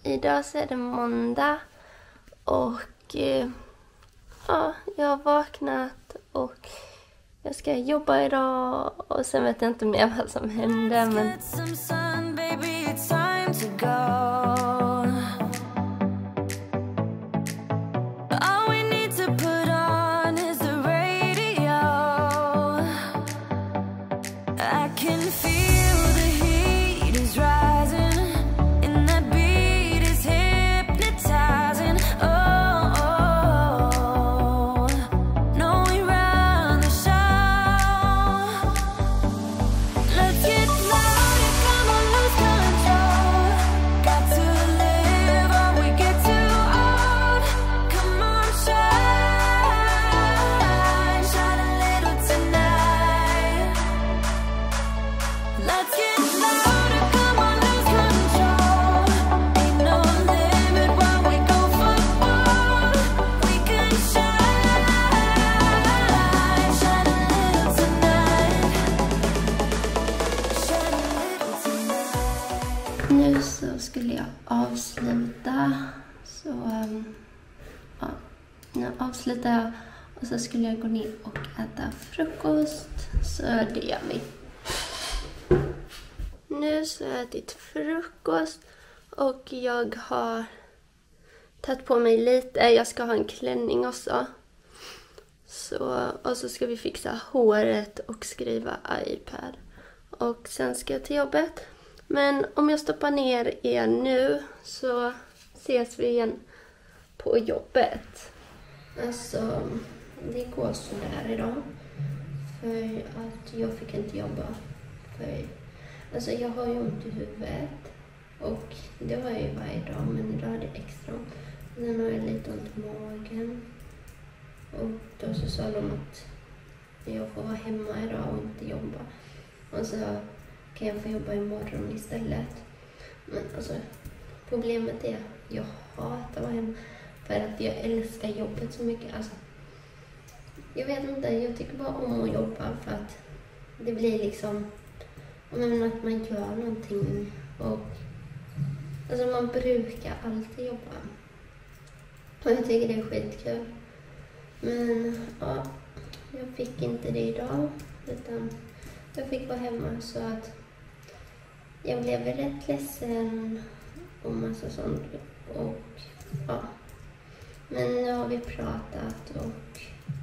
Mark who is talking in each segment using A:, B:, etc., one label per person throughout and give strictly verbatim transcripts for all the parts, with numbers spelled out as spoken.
A: idag så är det måndag och eh, ja, jag har vaknat och jag ska jobba idag och sen vet jag inte mer vad som händer, men nu så skulle jag avsluta, så um, ja, nu avslutar jag och så skulle jag gå ner och äta frukost, så det gör vi. Nu så har jag ätit frukost och jag har tagit på mig lite, jag ska ha en klänning också. Så, och så ska vi fixa håret och skriva iPad. Och sen ska jag till jobbet. Men om jag stoppar ner er nu så ses vi igen på jobbet. Alltså, det går så där idag. För att jag fick inte jobba. För, alltså jag har ju ont i huvudet. Och det har jag ju varje dag, men idag är det extra. Sen har jag lite ont i magen. Och då så sa de att jag får vara hemma idag och inte jobba. Och så kan jag få jobba imorgon istället. Men alltså, problemet är att jag hatar att vara hemma. För att jag älskar jobbet så mycket. Alltså, jag vet inte, jag tycker bara om att jobba för att det blir liksom, men att man gör någonting. Och alltså man brukar alltid jobba. Och jag tycker det är skitkul. Men ja, jag fick inte det idag. Utan jag fick vara hemma, så att jag blev rätt ledsen och massa sånt. Och ja, men nu har vi pratat och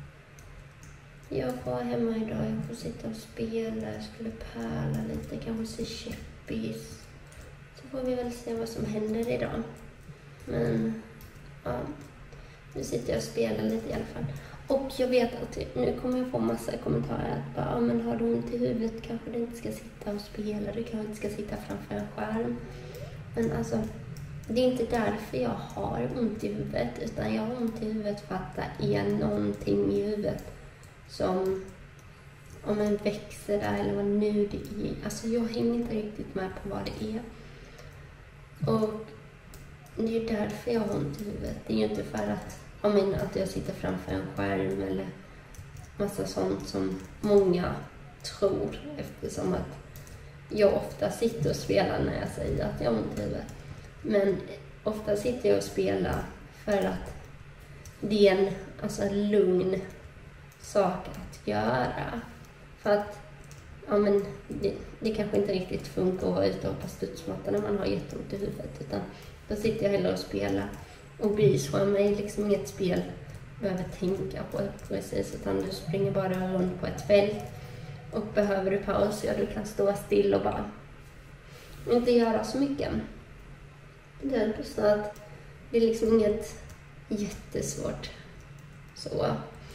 A: jag får vara hemma idag. Jag får sitta och spela, jag skulle pärla lite, kanske se käppis. Så får vi väl se vad som händer idag. Men ja, nu sitter jag och spelar lite i alla fall. Och jag vet att nu kommer jag få massa kommentarer att bara, ja, men har du ont i huvudet kanske du inte ska sitta och spela, du kanske inte ska sitta framför en skärm. Men alltså, det är inte därför jag har ont i huvudet, utan jag har ont i huvudet för att det är någonting i huvudet som, om en växer där eller vad nu det är. Alltså jag hänger inte riktigt med på vad det är. Och det är därför jag har ont i huvudet. Det är ju inte för att jag menar att jag sitter framför en skärm eller massa sånt som många tror, eftersom att jag ofta sitter och spelar när jag säger att jag har ont i huvudet. Men ofta sitter jag och spelar för att det är en alltså, lugn sak att göra. För att ja, men det, det kanske inte riktigt funkar att vara ute och på studsmattan när man har jätteont i huvudet, utan då sitter jag hellre och spelar. Och Beachworm är liksom inget spel behöver tänka på precis, utan du springer bara runt på ett fält. Och behöver du paus, ja, du kan stå still och bara inte göra så mycket. Det är så att det är liksom inget jättesvårt. Så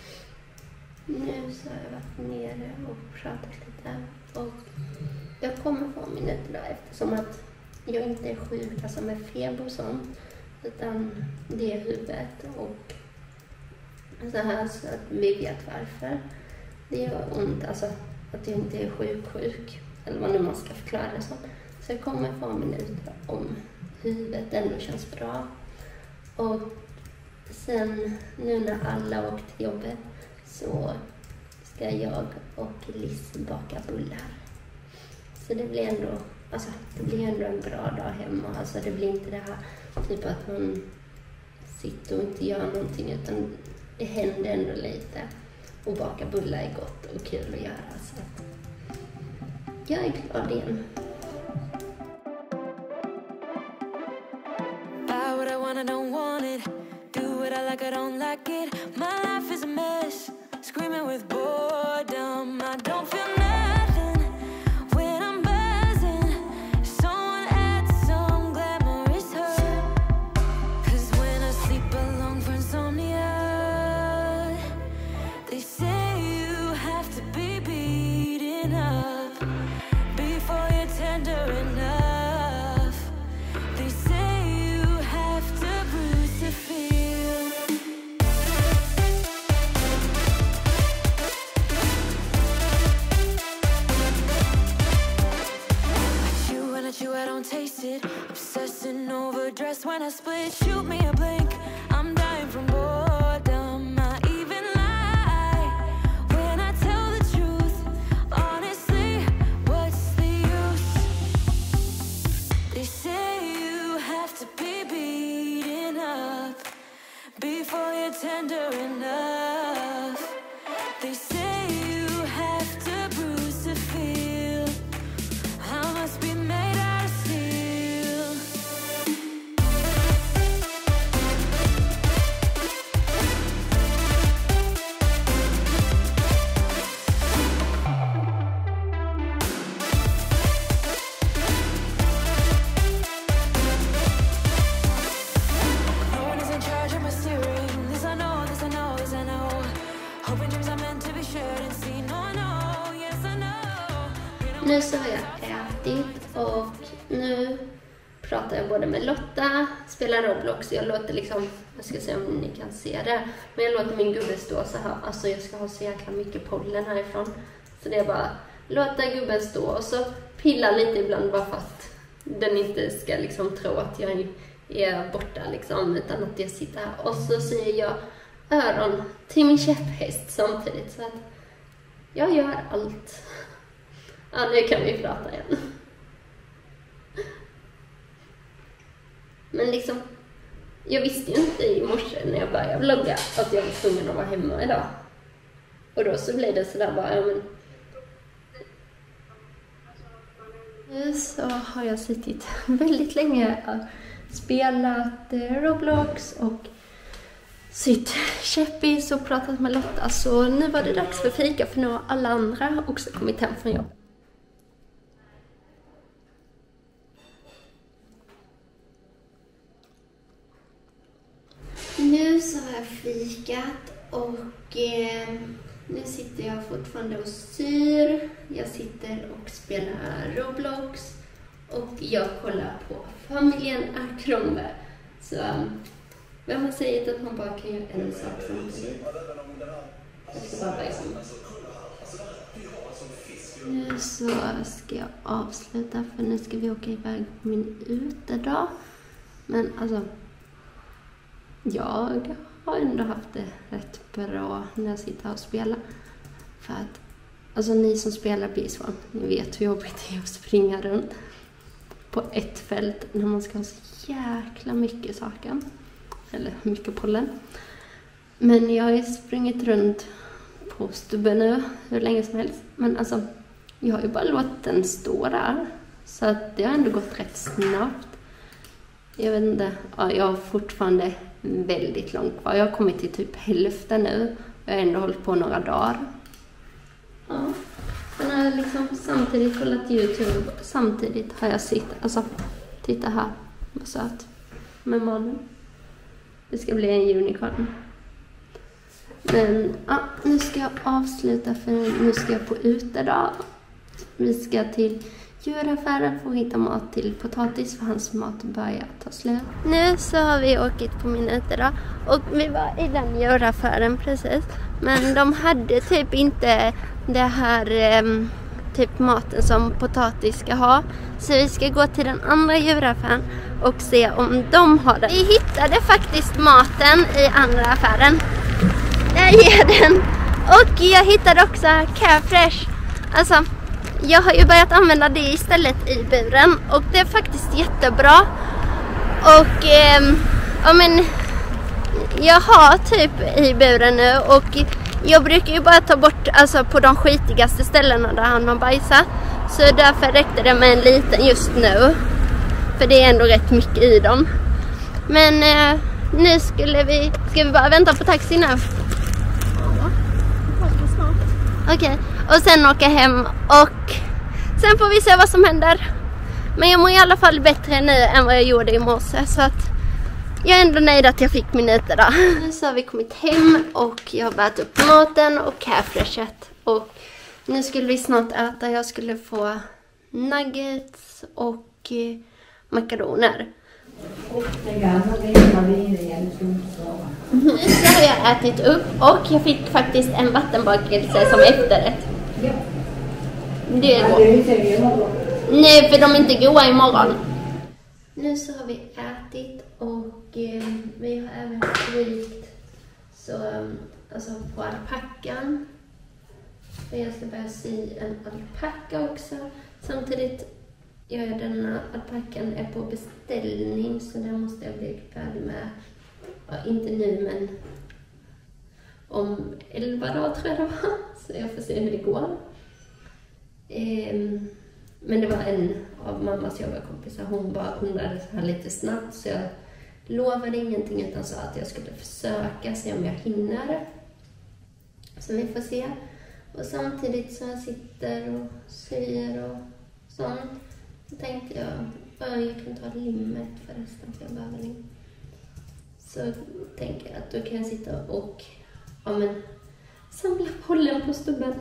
A: nu så har jag varit nere och pratat lite. Och jag kommer få minuter där, eftersom att jag inte är sjuk, alltså med feber och sånt. Utan det är huvudet och så här, så att vi vet varför det gör ont, alltså att jag inte är sjuk sjuk eller vad nu man ska förklara det så. Så jag kommer få minuter om huvudet ändå känns bra. Och sen nu när alla åkt till jobbet så ska jag och Liz baka bullar. Så det blir ändå, alltså det blir ändå en bra dag hemma. Alltså det blir inte det här typ att man sitter och inte gör någonting, utan det händer ändå lite. Och baka bullar är gott och kul att göra. Så jag är glad igen.
B: Buy what I want, I don't want it. Do what I like, I don't like it. My life is a mess. Screaming with boredom. I don't feel nothing when I'm buzzing. Someone adds some glamorous hurt. Cause when I sleep alone for insomnia, they say you have to be beaten up before you're tender enough. They say you have to bruise to feel. I chew and I chew, I don't taste it. Obsessing over dress when I split. Shoot me a blink, I'm dying from boredom. I even lie when I tell the truth. Honestly, what's the use? They say you have to be beaten up before you're tender enough. They say you have to bruise to feel. I must be made out of steel. No one is in charge of my steering. This I know, this I know, this I know. Hoping dreams are meant to be shared and seen. No, I know, yes I know.
A: Nu så har jag ätit och nu pratar jag både med Lotta, spelar Roblox. Jag låter liksom, jag ska se om ni kan se det, men jag låter min gubbe stå så här. Alltså jag ska ha så jäkla mycket pollen härifrån. Så det är bara låta gubben stå och så pilla lite ibland bara för att den inte ska liksom tro att jag är borta liksom, utan att jag sitter här. Och så säger jag öron till min käpphäst samtidigt, så att jag gör allt. Ja, nu kan vi prata igen. Men liksom, jag visste ju inte i morse när jag började vlogga att jag var tvungen att vara hemma idag. Och då så blev det sådär bara, ja men... Nu så har jag suttit väldigt länge och spelat Roblox och sytt käppis och pratat med Lotta. Så nu var det dags för fika, för nu har alla andra också kommit hem från jobb. Nu så har jag fikat och eh, nu sitter jag fortfarande och syr. Jag sitter och spelar Roblox och jag kollar på familjen Akrombe. Så vem har sagt att man bara kan göra en sak samtidigt? Jag ska bara börja samma. Nu så ska jag avsluta, för nu ska vi åka iväg på min utedag. Men alltså, jag har ändå haft det rätt bra när jag sitter här och spelar. För att, alltså ni som spelar Beeswarm, ni vet hur jobbigt det är att springa runt på ett fält när man ska ha så jäkla mycket saker. Eller mycket pollen. Men jag har sprungit runt på stubben nu hur länge som helst. Men alltså, jag har ju bara låtit den stå där. Så att det har ändå gått rätt snabbt. Jag vet inte, ja, jag har fortfarande väldigt långt kvar. Jag har kommit till typ hälften nu. Jag har ändå hållit på några dagar. Ja, men jag har liksom samtidigt kollat YouTube. Samtidigt har jag sitt, alltså, titta här, vad söt med mannen. Det ska bli en unicorn. Men ja, nu ska jag avsluta, för nu ska jag på utedag. Vi ska till djuraffären för att hitta mat till potatis, för hans mat börjar ta slut. Nu så har vi åkt på min utedag och vi var i den djuraffären precis. Men de hade typ inte det här um, typ maten som potatis ska ha. Så vi ska gå till den andra djuraffären och se om de har den. Vi hittade faktiskt maten i andra affären. Där är den. Och jag hittade också Carefresh. Alltså, jag har ju börjat använda det istället i buren. Och det är faktiskt jättebra. Och eh, ja men jag har typ i buren nu och jag brukar ju bara ta bort alltså på de skitigaste ställena där han har bajsat. Så därför räckte det med en liten just nu. För det är ändå rätt mycket i dem. Men eh, nu skulle vi, ska vi bara vänta på taxi nu? Okej, okay. Och sen åka hem och sen får vi se vad som händer. Men jag mår i alla fall bättre nu än vad jag gjorde i morse. Så att jag är ändå nöjd att jag fick minuter där. Nu så har vi kommit hem och jag har bärt upp maten och härfräschat. Och nu skulle vi snart äta. Jag skulle få nuggets och eh, makaroner. Nu så har jag ätit upp och jag fick faktiskt en vattenbakelse som efterrätt. Det är gott. Nej, för de är inte goda imorgon. Nu så har vi ätit och eh, vi har även fryst så, alltså på alpackan. För jag ska börja sy en alpacka också. Samtidigt gör jag denna alpackan är på beställning så den måste jag bli färdig med. Ja, inte nu men om elva dagar tror jag det var. Så jag får se hur det går. Eh, Men det var en av mammas jobbarkompisar. Hon bara undrade så här lite snabbt. Så jag lovade ingenting utan sa att jag skulle försöka se om jag hinner. Så vi får se. Och samtidigt så jag sitter och syr och sånt. Så tänkte jag, jag kan ta limmet förresten för jag behöver lim. Så tänker jag att då kan jag sitta och ja, men, samla pollen på stubben.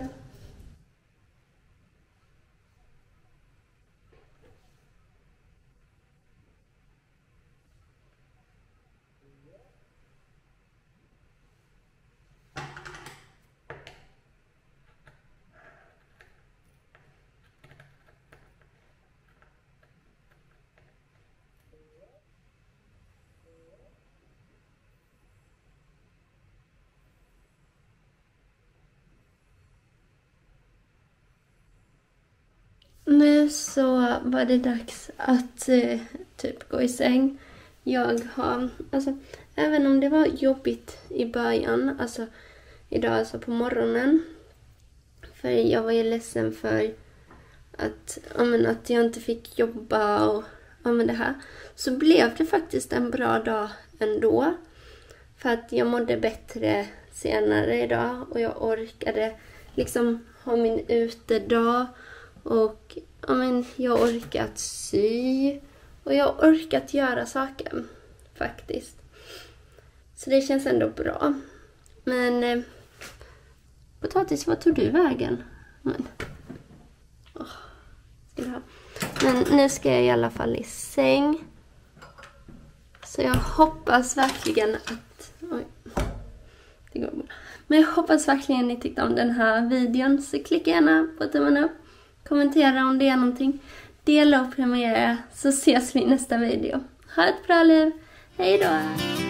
A: Nu så var det dags att eh, typ gå i säng. Jag har, alltså även om det var jobbigt i början, alltså idag alltså på morgonen. För jag var ju ledsen för att, ja, men att jag inte fick jobba och ja, men det här. Så blev det faktiskt en bra dag ändå. För att jag mådde bättre senare idag och jag orkade liksom ha min utedag. Och ja, men jag har orkat sy och jag har orkat göra saker faktiskt. Så det känns ändå bra. Men eh, potatis, vad tog du vägen? Men, oh, ska du ha. Men nu ska jag i alla fall i säng. Så jag hoppas verkligen att... Oj, det går bra. Men jag hoppas verkligen ni tyckte om den här videon. Så klicka gärna på tummen upp. Kommentera om det är någonting. Dela och prenumerera så ses vi i nästa video. Ha ett bra liv. Hej då!